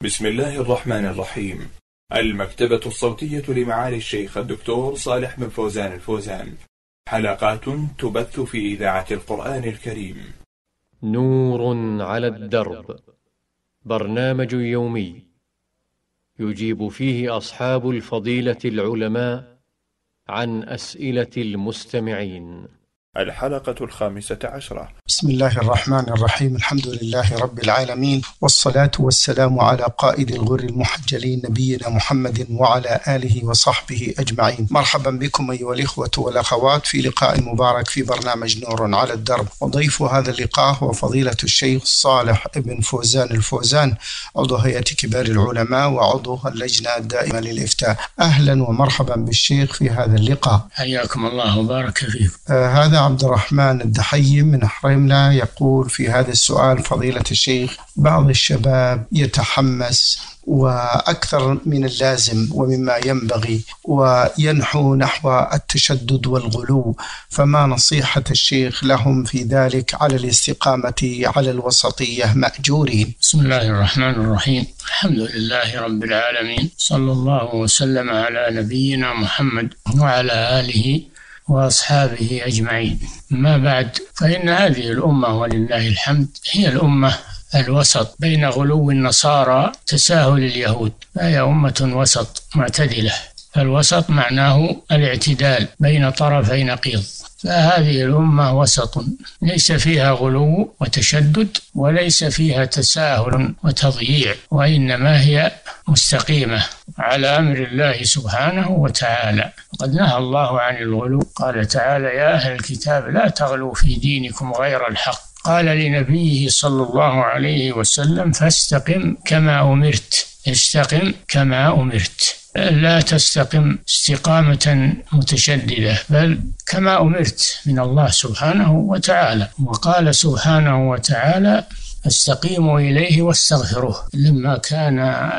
بسم الله الرحمن الرحيم. المكتبة الصوتية لمعالي الشيخ الدكتور صالح بن فوزان الفوزان. حلقات تبث في إذاعة القرآن الكريم. نور على الدرب، برنامج يومي يجيب فيه أصحاب الفضيلة العلماء عن أسئلة المستمعين. الحلقة 15. بسم الله الرحمن الرحيم. الحمد لله رب العالمين، والصلاة والسلام على قائد الغر المحجلين نبينا محمد وعلى آله وصحبه أجمعين. مرحبا بكم أيها الإخوة والأخوات في لقاء مبارك في برنامج نور على الدرب، وضيف هذا اللقاء هو فضيلة الشيخ صالح بن فوزان الفوزان، عضو هيئة كبار العلماء وعضو اللجنة الدائمة للإفتاء. أهلا ومرحبا بالشيخ في هذا اللقاء. حياكم الله وبارك فيكم. هذا عبد الرحمن الدحي من حريملة يقول في هذا السؤال: فضيلة الشيخ، بعض الشباب يتحمس وأكثر من اللازم ومما ينبغي وينحو نحو التشدد والغلو، فما نصيحة الشيخ لهم في ذلك على الاستقامة على الوسطية مأجورين؟ بسم الله الرحمن الرحيم. الحمد لله رب العالمين، صلى الله وسلم على نبينا محمد وعلى آله وأصحابه أجمعين. ما بعد، فإن هذه الأمة ولله الحمد هي الأمة الوسط بين غلو النصارى تساهل اليهود، فهي أمة وسط معتدلة. فالوسط معناه الاعتدال بين طرفي نقيض، فهذه الأمة وسط ليس فيها غلو وتشدد وليس فيها تساهل وتضييع، وإنما هي مستقيمة على أمر الله سبحانه وتعالى. قد نهى الله عن الغلو، قال تعالى: يا أهل الكتاب لا تغلوا في دينكم غير الحق. قال لنبيه صلى الله عليه وسلم: فاستقم كما أمرت، استقم كما أمرت، لا تستقم استقامة متشددة، بل كما أمرت من الله سبحانه وتعالى. وقال سبحانه وتعالى: استقيموا إليه واستغفروه. لما كان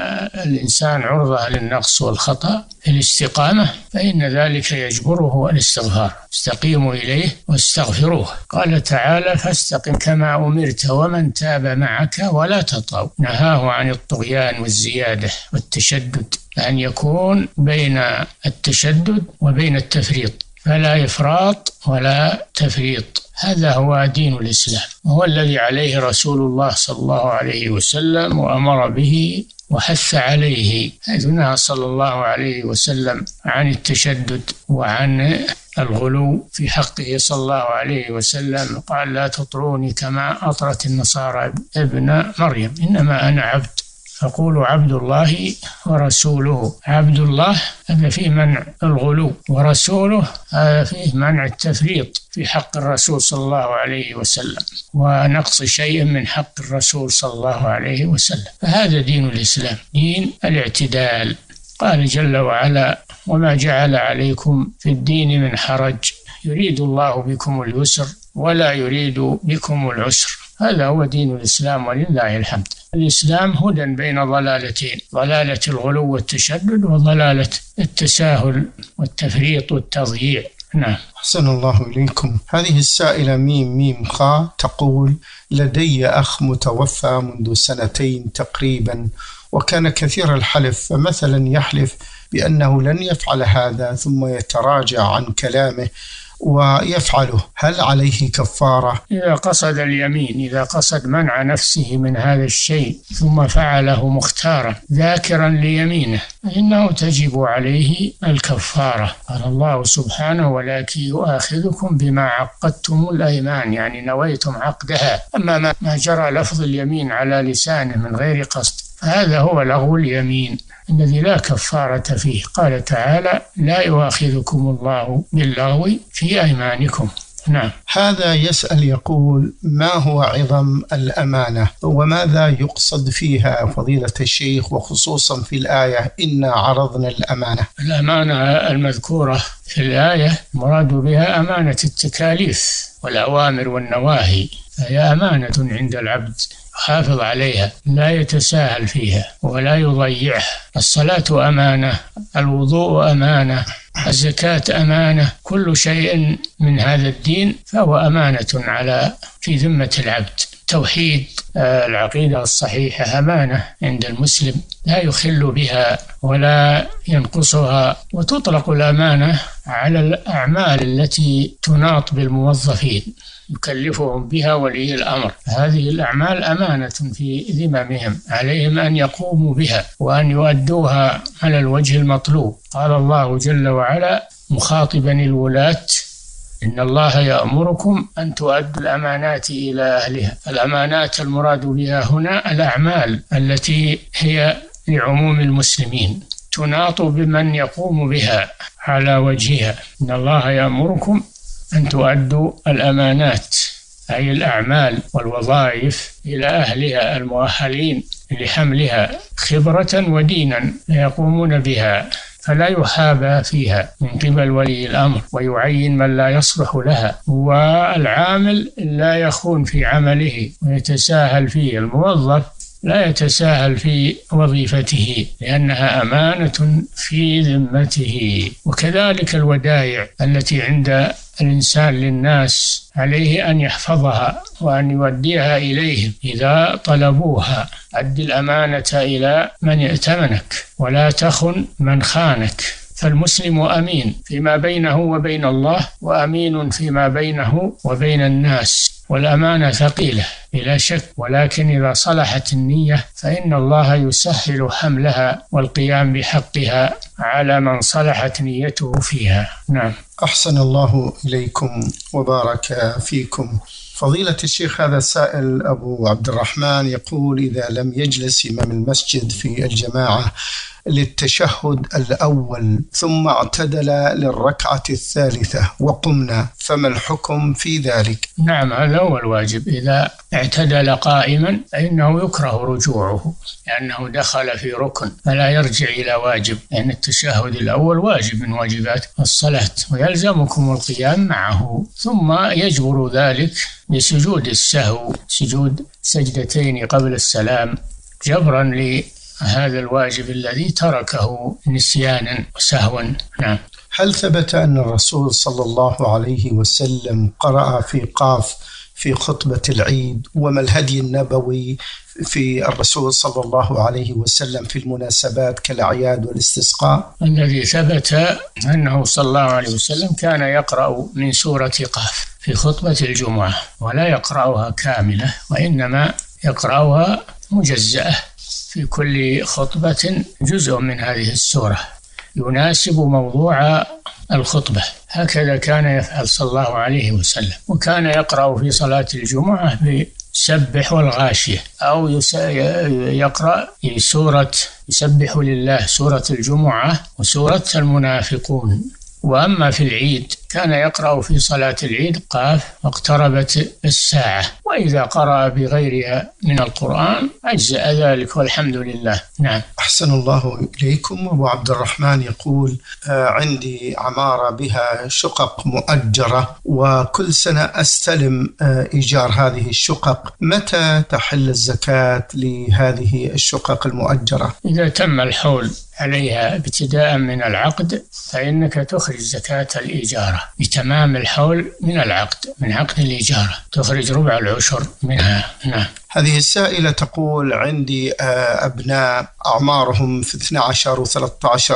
الإنسان عرضة للنقص والخطأ في الاستقامة فإن ذلك يجبره الاستغفار. استقيموا إليه واستغفروه. قال تعالى: فاستقم كما أمرت ومن تاب معك ولا تطغوا. نهاه عن الطغيان والزيادة والتشدد، أن يكون بين التشدد وبين التفريط، فلا إفراط ولا تفريط. هذا هو دين الإسلام، وهو الذي عليه رسول الله صلى الله عليه وسلم وأمر به وحث عليه، حيث نهى صلى الله عليه وسلم عن التشدد وعن الغلو في حقه صلى الله عليه وسلم. قال: لا تطروني كما أطرت النصارى ابن مريم، إنما أنا عبد فقولوا عبد الله ورسوله. عبد الله هذا فيه منع الغلو، ورسوله هذا فيه منع التفريط في حق الرسول صلى الله عليه وسلم ونقص شيء من حق الرسول صلى الله عليه وسلم. فهذا دين الإسلام، دين الاعتدال. قال جل وعلا: وما جعل عليكم في الدين من حرج يريد الله بكم اليسر ولا يريد بكم العسر. هذا هو دين الإسلام ولله الحمد. الإسلام هدى بين ضلالتين: ضلالة الغلو والتشدد وضلالة التساهل والتفريط والتضييع. نعم. أحسن الله إليكم. هذه السائلة ميم خاء تقول: لدي أخ متوفى منذ 2 تقريبا، وكان كثير الحلف، فمثلا يحلف بأنه لن يفعل هذا ثم يتراجع عن كلامه ويفعله، هل عليه كفارة؟ إذا قصد اليمين، إذا قصد منع نفسه من هذا الشيء ثم فعله مختارا ذاكرا ليمينه فإنه تجب عليه الكفارة. قال الله سبحانه: ولكن يؤاخذكم بما عقدتم الأيمان، يعني نويتم عقدها. أما ما جرى لفظ اليمين على لسانه من غير قصد فهذا هو لغو اليمين الذي لا كفارة فيه. قال تعالى: لا يؤاخذكم الله باللغو في أيمانكم. نعم. هذا يسأل يقول: ما هو عظم الأمانة وماذا يقصد فيها فضيلة الشيخ، وخصوصا في الآية إنا عرضنا الأمانة؟ الأمانة المذكورة في الآية مراد بها أمانة التكاليف والأوامر والنواهي، فهي أمانة عند العبد يحافظ عليها، لا يتساهل فيها ولا يضيعها. الصلاة أمانة، الوضوء أمانة، الزكاة أمانة، كل شيء من هذا الدين فهو أمانة في ذمة العبد. التوحيد، العقيدة الصحيحة أمانة عند المسلم لا يخل بها ولا ينقصها، وتطلق الأمانة على الأعمال التي تناط بالموظفين يكلفهم بها ولي الأمر. هذه الأعمال أمانة في ذممهم، عليهم أن يقوموا بها وأن يؤدوها على الوجه المطلوب. قال الله جل وعلا مخاطبا الولاة: إن الله يأمركم أن تؤدوا الأمانات إلى أهلها. الأمانات المراد بها هنا الأعمال التي هي لعموم المسلمين، تناط بمن يقوم بها على وجهها. إن الله يأمركم أن تؤدوا الأمانات، أي الأعمال والوظائف، إلى أهلها المؤهلين لحملها خبرة ودينا يقومون بها، فلا يحابى فيها من قبل ولي الأمر ويعين من لا يصلح لها، والعامل لا يخون في عمله ويتساهل فيه، الموظف لا يتساهل في وظيفته لأنها أمانة في ذمته. وكذلك الودائع التي عند الإنسان للناس عليه أن يحفظها وأن يوديها إليهم إذا طلبوها. أد الأمانة إلى من ائتمنك ولا تخن من خانك. فالمسلم أمين فيما بينه وبين الله، وأمين فيما بينه وبين الناس، والأمانة ثقيلة بلا شك، ولكن إذا صلحت النية فإن الله يسهل حملها والقيام بحقها على من صلحت نيته فيها. نعم. أحسن الله إليكم وبارك فيكم. فضيلة الشيخ، هذا السائل أبو عبد الرحمن يقول: إذا لم يجلس إمام المسجد في الجماعة للتشهد الأول ثم اعتدل للركعة الثالثة وقمنا، فما الحكم في ذلك؟ نعم، هذا هو الواجب. إذا اعتدل قائما فإنه يكره رجوعه لأنه دخل في ركن، فلا يرجع إلى واجب، لأن التشهد الأول واجب من واجبات الصلاة ويلزمكم القيام معه، ثم يجبر ذلك بسجود السهو، سجود سجدتين قبل السلام، جبرا لهذا الواجب الذي تركه نسيانا وسهوا. نعم. هل ثبت أن الرسول صلى الله عليه وسلم قرأ في قاف في خطبة العيد؟ وما الهدي النبوي في الرسول صلى الله عليه وسلم في المناسبات كالأعياد والاستسقاء؟ الذي ثبت أنه صلى الله عليه وسلم كان يقرأ من سورة قاف في خطبة الجمعة، ولا يقرأها كاملة، وإنما يقرأها مجزأة، في كل خطبة جزء من هذه السورة يناسب موضوع الخطبة. هكذا كان يفعل صلى الله عليه وسلم. وكان يقرأ في صلاة الجمعة بسبح والغاشية، أو يقرأ في سورة يسبح لله، سورة الجمعة وسورة المنافقون. وأما في العيد كان يقرأ في صلاة العيد قاف واقتربت الساعة، وإذا قرأ بغيرها من القرآن أجزأ ذلك والحمد لله. نعم. أحسن الله إليكم. أبو عبد الرحمن يقول: عندي عمارة بها شقق مؤجرة، وكل سنة أستلم إيجار هذه الشقق، متى تحل الزكاة لهذه الشقق المؤجرة؟ إذا تم الحول عليها ابتداء من العقد فإنك تخرج زكاة الإيجارة بتمام الحول من العقد، من عقد الإيجارة تخرج ربع العشر منها. نعم. هذه السائلة تقول: عندي أبناء أعمارهم في 12 و13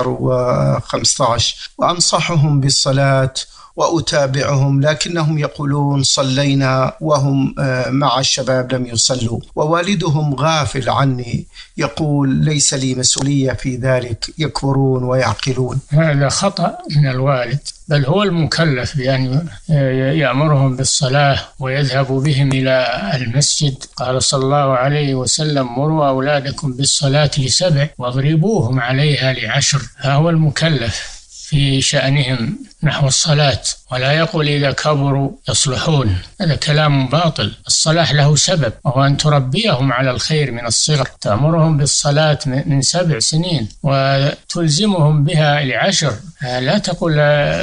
و15، وأنصحهم بالصلاة وأتابعهم، لكنهم يقولون صلينا وهم مع الشباب لم يصلوا، ووالدهم غافل عني يقول ليس لي مسؤولية في ذلك، يكبرون ويعقلون. هذا خطأ من الوالد، بل هو المكلف بأن يأمرهم بالصلاة ويذهب بهم إلى المسجد. قال صلى الله عليه وسلم: مروا أولادكم بالصلاة ل7 واضربوهم عليها ل10. فهو المكلف في شأنهم نحو الصلاة، ولا يقول إذا كبروا يصلحون، هذا كلام باطل. الصلاح له سبب، وهو أن تربيهم على الخير من الصغر، تأمرهم بالصلاة من 7 سنين وتلزمهم بها ل10. لا تقول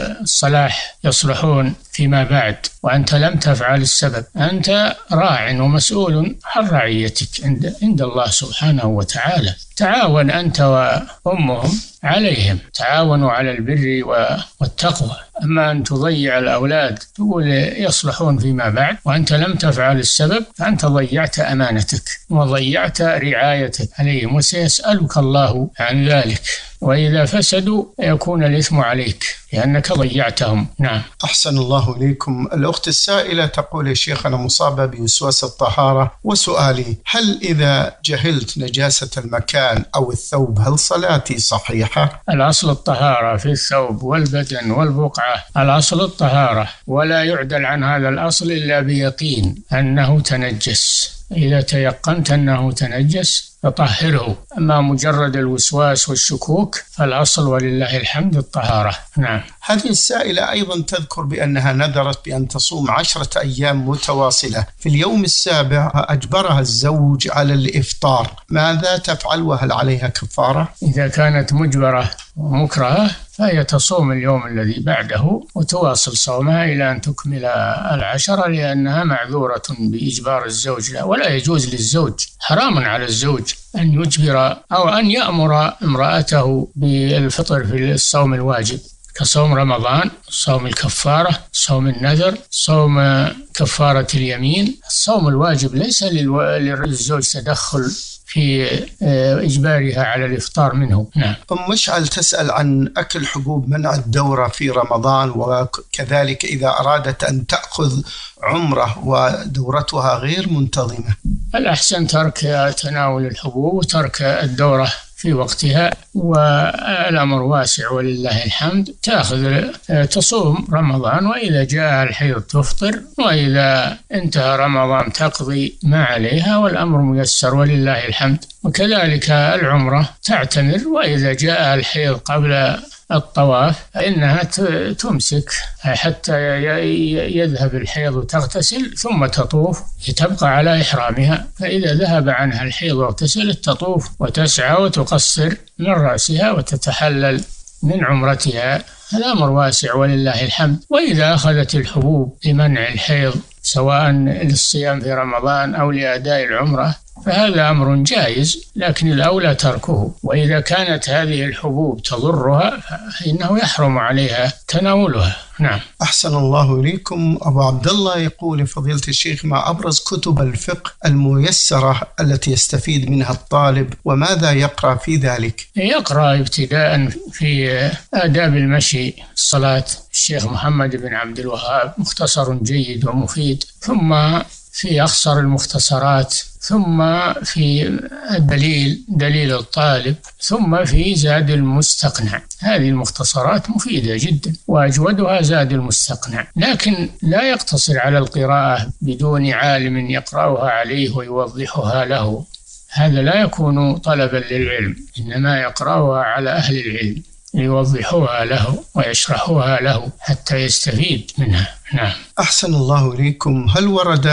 الصلاح يصلحون فيما بعد وأنت لم تفعل السبب. أنت راع ومسؤول عن رعيتك عند الله سبحانه وتعالى. تعاون أنت وأمهم عليهم، تعاونوا على البر والتقوى. أما أن تضيع الأولاد تقول يصلحون فيما بعد وأنت لم تفعل السبب، فأنت ضيعت أمانتك وضيعت رعايتك عليهم، وسيسألك الله عن ذلك، وإذا فسدوا يكون الإثم عليك لأنك ضيعتهم. نعم. أحسن الله إليكم. الأخت السائلة تقول: يا شيخ، أنا مصابة بوسواس الطهارة، وسؤالي: هل إذا جهلت نجاسة المكان أو الثوب هل صلاتي صحيحة؟ الأصل الطهارة في الثوب والبدن والبقعة، الأصل الطهارة، ولا يعدل عن هذا الأصل إلا بيقين أنه تنجس. إذا تيقنت أنه تنجس فطهره، أما مجرد الوسواس والشكوك فالأصل ولله الحمد الطهارة. نعم. هذه السائلة أيضا تذكر بأنها نذرت بأن تصوم 10 أيام متواصلة، في اليوم السابع أجبرها الزوج على الإفطار، ماذا تفعل وهل عليها كفارة؟ إذا كانت مجبرة ومكرهة فهي تصوم اليوم الذي بعده وتواصل صومها إلى أن تكمل 10، لأنها معذورة بإجبار الزوج لا، ولا يجوز للزوج، حرام على الزوج أن يجبر أو أن يأمر امرأته بالفطر في الصوم الواجب كصوم رمضان، صوم الكفارة، صوم النذر، صوم كفارة اليمين. الصوم الواجب ليس للزوج تدخل في إجبارها على الإفطار منه. نعم. أم مشعل تسأل عن أكل حبوب منع الدورة في رمضان، وكذلك إذا أرادت أن تأخذ عمرة ودورتها غير منتظمة. الأحسن ترك تناول الحبوب وترك الدورة في وقتها، والأمر واسع ولله الحمد. تصوم رمضان، وإذا جاء الحيض تفطر، وإذا انتهى رمضان تقضي ما عليها، والأمر ميسر ولله الحمد. وكذلك العمرة تعتمر، وإذا جاء الحيض قبل الطواف فإنها تمسك حتى يذهب الحيض وتغتسل ثم تطوف، تبقى على إحرامها. فإذا ذهب عنها الحيض واغتسلت تطوف وتسعى وتقصر من رأسها وتتحلل من عمرتها. الأمر واسع ولله الحمد. وإذا أخذت الحبوب لمنع الحيض سواء للصيام في رمضان أو لأداء العمرة فهذا أمر جائز، لكن الأولى تركه. وإذا كانت هذه الحبوب تضرها فإنه يحرم عليها تناولها. نعم. أحسن الله إليكم. أبو عبد الله يقول: فضيلة الشيخ، ما أبرز كتب الفقه الميسرة التي يستفيد منها الطالب، وماذا يقرأ في ذلك؟ يقرأ ابتداء في آداب المشي الصلاة الشيخ محمد بن عبد الوهاب، مختصر جيد ومفيد، ثم في أخصر المختصرات، ثم في دليل الطالب، ثم في زاد المستقنع. هذه المختصرات مفيدة جدا، وأجودها زاد المستقنع، لكن لا يقتصر على القراءة بدون عالم يقرأها عليه ويوضحها له، هذا لا يكون طلبا للعلم، إنما يقرأها على أهل العلم يوضحوها له ويشرحوها له حتى يستفيد منها. نعم. أحسن الله إليكم. هل ورد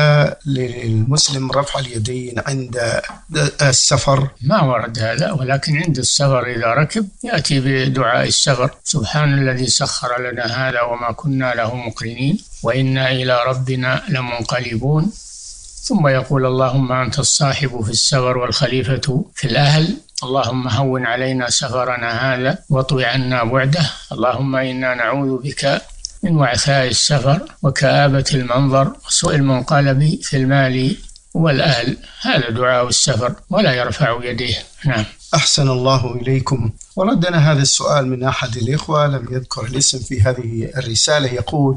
للمسلم رفع اليدين عند السفر؟ ما ورد هذا، ولكن عند السفر إذا ركب يأتي بدعاء السفر: سبحان الذي سخر لنا هذا وما كنا له مقرنين وإنا إلى ربنا لمنقلبون. ثم يقول: اللهم أنت الصاحب في السفر والخليفة في الأهل، اللهم هون علينا سفرنا هذا واطوي عنا بعده، اللهم إنا نعوذ بك من وعثاء السفر وكآبة المنظر وسوء المنقلب في المال والأهل. هذا دعاء السفر ولا يرفع يديه. نعم. أحسن الله إليكم. وردنا هذا السؤال من أحد الإخوة لم يذكر الاسم في هذه الرسالة، يقول: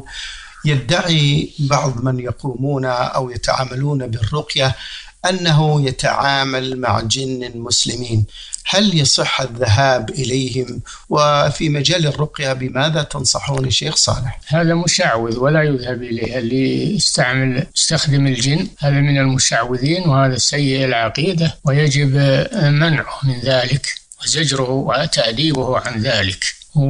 يدعي بعض من يقومون أو يتعاملون بالرقية أنه يتعامل مع جن مسلمين، هل يصح الذهاب إليهم؟ وفي مجال الرقية بماذا تنصحون شيخ صالح؟ هذا مشعوذ ولا يذهب إليه، اللي يستخدم الجن هذا من المشعوذين، وهذا سيء العقيدة، ويجب منعه من ذلك وزجره وتأديبه عن ذلك.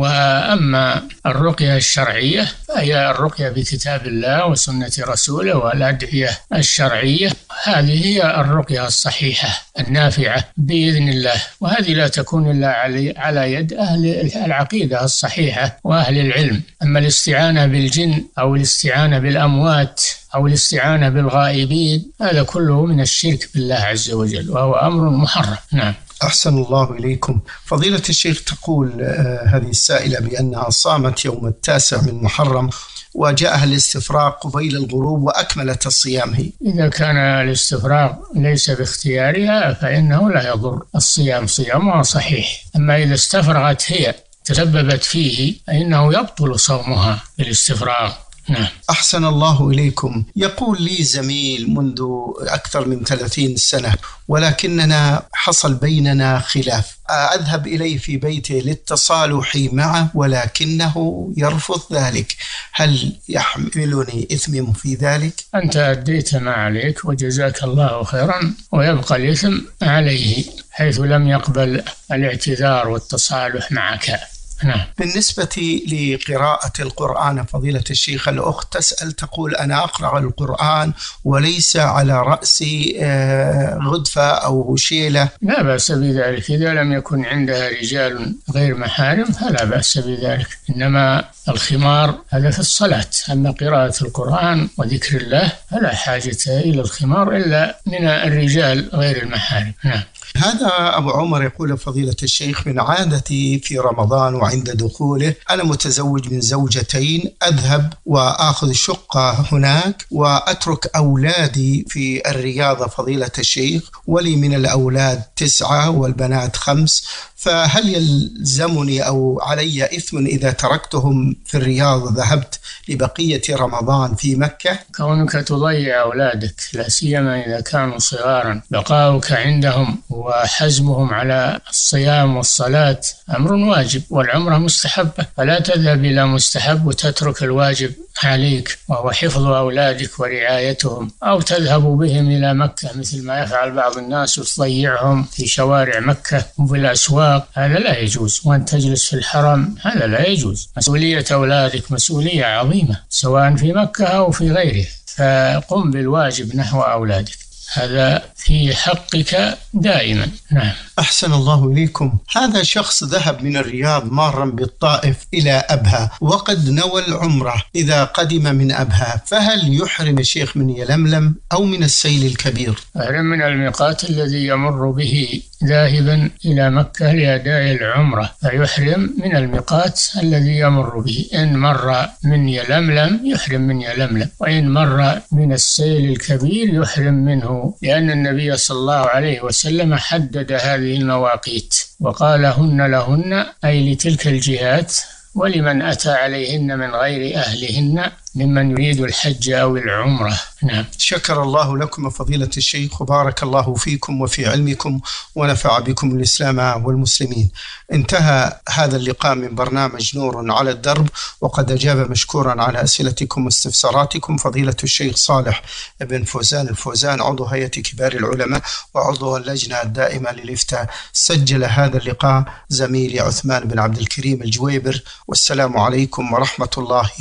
وأما الرقية الشرعية فهي الرقية بكتاب الله وسنة رسوله والأدعية الشرعية، هذه هي الرقية الصحيحة النافعة بإذن الله، وهذه لا تكون إلا على يد أهل العقيدة الصحيحة وأهل العلم. أما الاستعانة بالجن أو الاستعانة بالأموات أو الاستعانة بالغائبين هذا كله من الشرك بالله عز وجل، وهو أمر محرم. نعم. أحسن الله إليكم. فضيلة الشيخ، تقول هذه السائلة بأنها صامت يوم 9 من محرم وجاءها الاستفراغ قبيل الغروب وأكملت الصيام هي. إذا كان الاستفراغ ليس باختيارها فإنه لا يضر الصيام، صيامها صحيح. أما إذا استفرغت هي تسببت فيه فإنه يبطل صومها بالاستفراغ. نعم. أحسن الله إليكم. يقول لي زميل منذ أكثر من 30 سنة ولكننا حصل بيننا خلاف، أذهب إليه في بيته للتصالح معه ولكنه يرفض ذلك، هل يحملني إثم في ذلك؟ أنت أديت ما عليك وجزاك الله خيرا، ويبقى الإثم عليه حيث لم يقبل الاعتذار والتصالح معك. نعم. بالنسبة لقراءة القرآن فضيلة الشيخ، الأخت تسأل تقول أنا أقرأ القرآن وليس على رأسي غدفة أو شيلة. لا بأس بذلك إذا لم يكن عندها رجال غير محارم فلا بأس بذلك، إنما الخمار هذا في الصلاة، أما قراءة القرآن وذكر الله فلا حاجة إلى الخمار إلا من الرجال غير المحارم. نعم. هذا أبو عمر يقول فضيلة الشيخ من عادتي في رمضان وعند دخوله أنا متزوج من زوجتين، أذهب وأخذ شقة هناك وأترك أولادي في الرياضة فضيلة الشيخ، ولي من الأولاد 9 والبنات 5، فهل يلزمني أو علي إثم إذا تركتهم في الرياض ذهبت لبقية رمضان في مكة؟ كونك تضيع أولادك لا سيما إذا كانوا صغارا، بقاؤك عندهم وحزمهم على الصيام والصلاة أمر واجب، والعمرة مستحبة، فلا تذهب إلى مستحب وتترك الواجب عليك وهو حفظ أولادك ورعايتهم، أو تذهب بهم إلى مكة مثل ما يفعل بعض الناس وتضيعهم في شوارع مكة وفي الأسواق، هذا لا يجوز. وأن تجلس في الحرم هذا لا يجوز. مسؤولية أولادك مسؤولية عظيمة سواء في مكة أو في غيره، فقم بالواجب نحو أولادك، هذا في حقك دائما. نعم. أحسن الله إليكم. هذا شخص ذهب من الرياض مارا بالطائف إلى أبها وقد نوى العمرة، إذا قدم من أبها فهل يحرم الشيخ من يلملم أو من السيل الكبير؟ يحرم من الميقات الذي يمر به ذاهبا إلى مكة لأداء العمرة، فيحرم من الميقات الذي يمر به. إن مر من يلملم يحرم من يلملم، وإن مر من السيل الكبير يحرم منه، لأن النبي صلى الله عليه وسلم حدد هذه المواقيت وقال هن لهن، أي لتلك الجهات، ولمن أتى عليهن من غير أهلهن ممن يريد الحج أو العمرة. نعم. شكر الله لكم فضيلة الشيخ وبارك الله فيكم وفي علمكم ونفع بكم الإسلام والمسلمين. انتهى هذا اللقاء من برنامج نور على الدرب، وقد أجاب مشكورا على أسئلتكم واستفساراتكم فضيلة الشيخ صالح بن فوزان الفوزان، عضو هيئة كبار العلماء وعضو اللجنة الدائمة للإفتاء. سجل هذا اللقاء زميلي عثمان بن عبد الكريم الجويبر، والسلام عليكم ورحمة الله